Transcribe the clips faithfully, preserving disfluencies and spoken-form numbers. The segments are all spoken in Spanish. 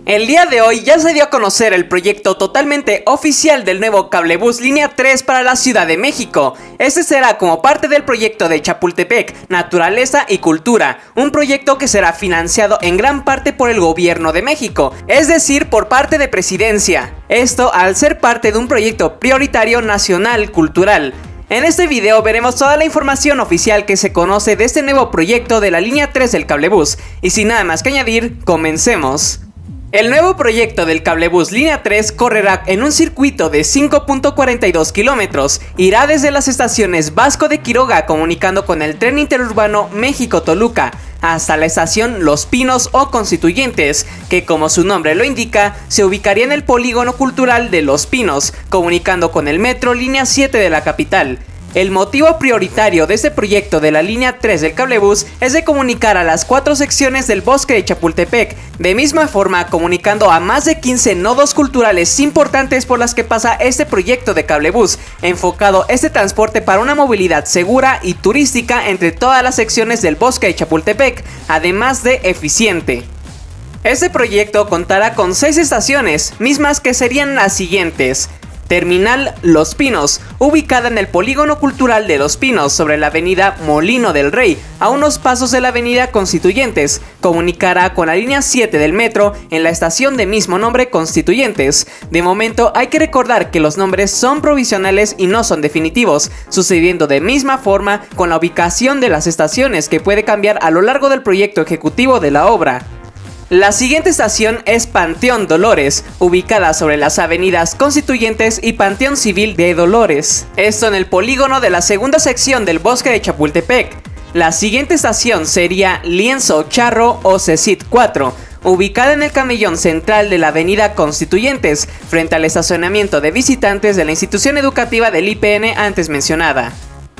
El día de hoy ya se dio a conocer el proyecto totalmente oficial del nuevo cablebús línea tres para la Ciudad de México. Este será como parte del proyecto de Chapultepec, Naturaleza y Cultura, un proyecto que será financiado en gran parte por el gobierno de México, es decir, por parte de Presidencia. Esto al ser parte de un proyecto prioritario nacional cultural. En este video veremos toda la información oficial que se conoce de este nuevo proyecto de la línea tres del cablebús, y sin nada más que añadir, comencemos. El nuevo proyecto del cablebús línea tres correrá en un circuito de cinco punto cuarenta y dos kilómetros, irá desde las estaciones Vasco de Quiroga comunicando con el tren interurbano México-Toluca, hasta la estación Los Pinos o Constituyentes, que como su nombre lo indica, se ubicaría en el polígono cultural de Los Pinos, comunicando con el metro línea siete de la capital. El motivo prioritario de este proyecto de la línea tres del cablebús es de comunicar a las cuatro secciones del bosque de Chapultepec, de misma forma comunicando a más de quince nodos culturales importantes por las que pasa este proyecto de cablebús, enfocado este transporte para una movilidad segura y turística entre todas las secciones del bosque de Chapultepec, además de eficiente. Este proyecto contará con seis estaciones, mismas que serían las siguientes: Terminal Los Pinos, ubicada en el polígono cultural de Los Pinos sobre la avenida Molino del Rey, a unos pasos de la avenida Constituyentes, comunicará con la línea siete del metro en la estación de mismo nombre Constituyentes. De momento hay que recordar que los nombres son provisionales y no son definitivos, sucediendo de misma forma con la ubicación de las estaciones, que puede cambiar a lo largo del proyecto ejecutivo de la obra. La siguiente estación es Panteón Dolores, ubicada sobre las avenidas Constituyentes y Panteón Civil de Dolores, esto en el polígono de la segunda sección del bosque de Chapultepec. La siguiente estación sería Lienzo Charro o CECIT cuatro, ubicada en el camellón central de la avenida Constituyentes, frente al estacionamiento de visitantes de la institución educativa del I P N antes mencionada.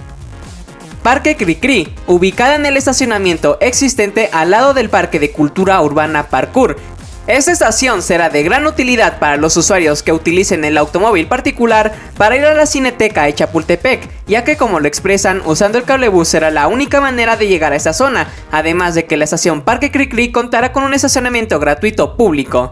Parque Cricri, ubicada en el estacionamiento existente al lado del Parque de Cultura Urbana Parkour. Esta estación será de gran utilidad para los usuarios que utilicen el automóvil particular para ir a la Cineteca de Chapultepec, ya que, como lo expresan, usando el cablebús será la única manera de llegar a esta zona, además de que la estación Parque Cricri contará con un estacionamiento gratuito público.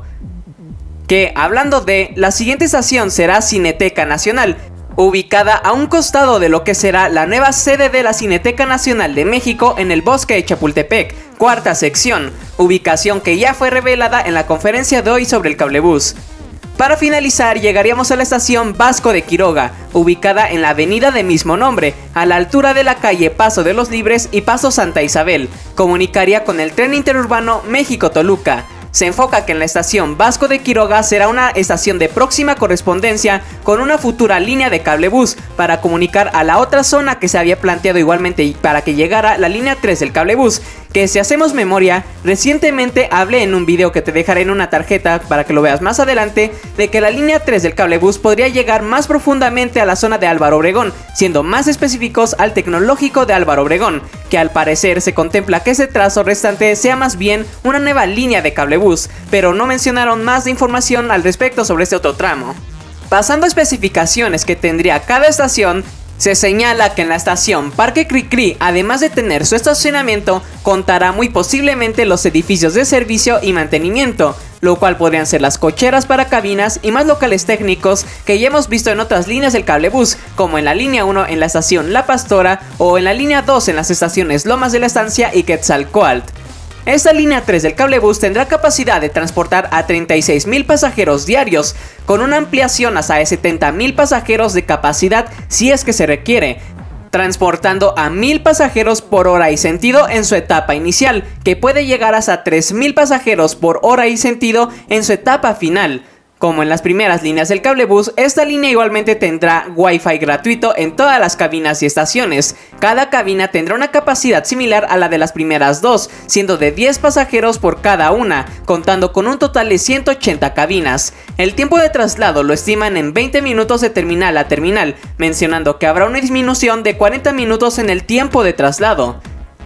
Que, hablando de, la siguiente estación será Cineteca Nacional, ubicada a un costado de lo que será la nueva sede de la Cineteca Nacional de México en el bosque de Chapultepec, cuarta sección, ubicación que ya fue revelada en la conferencia de hoy sobre el cablebús. Para finalizar, llegaríamos a la estación Vasco de Quiroga, ubicada en la avenida de mismo nombre, a la altura de la calle Paso de los Libres y Paso Santa Isabel. Comunicaría con el tren interurbano México-Toluca. Se enfoca que en la estación Vasco de Quiroga será una estación de próxima correspondencia con una futura línea de cablebús para comunicar a la otra zona que se había planteado igualmente para que llegara la línea tres del cablebús, que si hacemos memoria, recientemente hablé en un video que te dejaré en una tarjeta para que lo veas más adelante, de que la línea tres del cablebús podría llegar más profundamente a la zona de Álvaro Obregón, siendo más específicos al Tecnológico de Álvaro Obregón, que al parecer se contempla que ese trazo restante sea más bien una nueva línea de cablebús, pero no mencionaron más de información al respecto sobre este otro tramo. Pasando a especificaciones que tendría cada estación, se señala que en la estación Parque Cricri, además de tener su estacionamiento, contará muy posiblemente los edificios de servicio y mantenimiento, lo cual podrían ser las cocheras para cabinas y más locales técnicos que ya hemos visto en otras líneas del cablebús, como en la línea uno en la estación La Pastora o en la línea dos en las estaciones Lomas de la Estancia y Quetzalcóatl. Esta línea tres del cablebús tendrá capacidad de transportar a treinta y seis mil pasajeros diarios, con una ampliación hasta de setenta mil pasajeros de capacidad si es que se requiere, transportando a mil pasajeros por hora y sentido en su etapa inicial, que puede llegar hasta tres mil pasajeros por hora y sentido en su etapa final. Como en las primeras líneas del cablebús, esta línea igualmente tendrá Wi-Fi gratuito en todas las cabinas y estaciones. Cada cabina tendrá una capacidad similar a la de las primeras dos, siendo de diez pasajeros por cada una, contando con un total de ciento ochenta cabinas. El tiempo de traslado lo estiman en veinte minutos de terminal a terminal, mencionando que habrá una disminución de cuarenta minutos en el tiempo de traslado.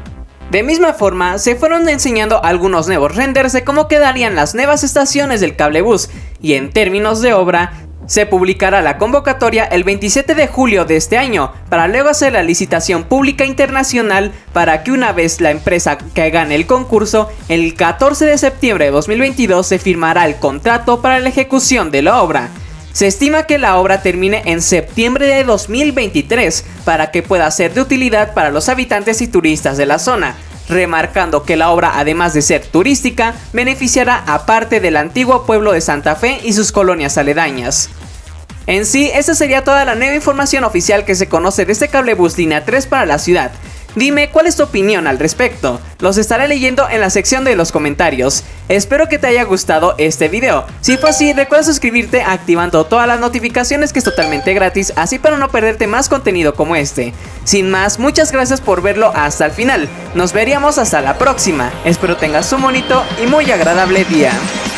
De misma forma, se fueron enseñando algunos nuevos renders de cómo quedarían las nuevas estaciones del cablebús, y en términos de obra, Se publicará la convocatoria el veintisiete de julio de este año, para luego hacer la licitación pública internacional, para que una vez la empresa que gane el concurso, el catorce de septiembre de dos mil veintidós se firmará el contrato para la ejecución de la obra. Se estima que la obra termine en septiembre de dos mil veintitrés, para que pueda ser de utilidad para los habitantes y turistas de la zona, remarcando que la obra, además de ser turística, beneficiará a parte del antiguo pueblo de Santa Fe y sus colonias aledañas. En sí, esta sería toda la nueva información oficial que se conoce de este cablebús línea tres para la ciudad. Dime cuál es tu opinión al respecto, los estaré leyendo en la sección de los comentarios. Espero que te haya gustado este video. Si fue así, recuerda suscribirte activando todas las notificaciones, que es totalmente gratis, así para no perderte más contenido como este. Sin más, muchas gracias por verlo hasta el final. Nos veríamos hasta la próxima. Espero tengas un bonito y muy agradable día.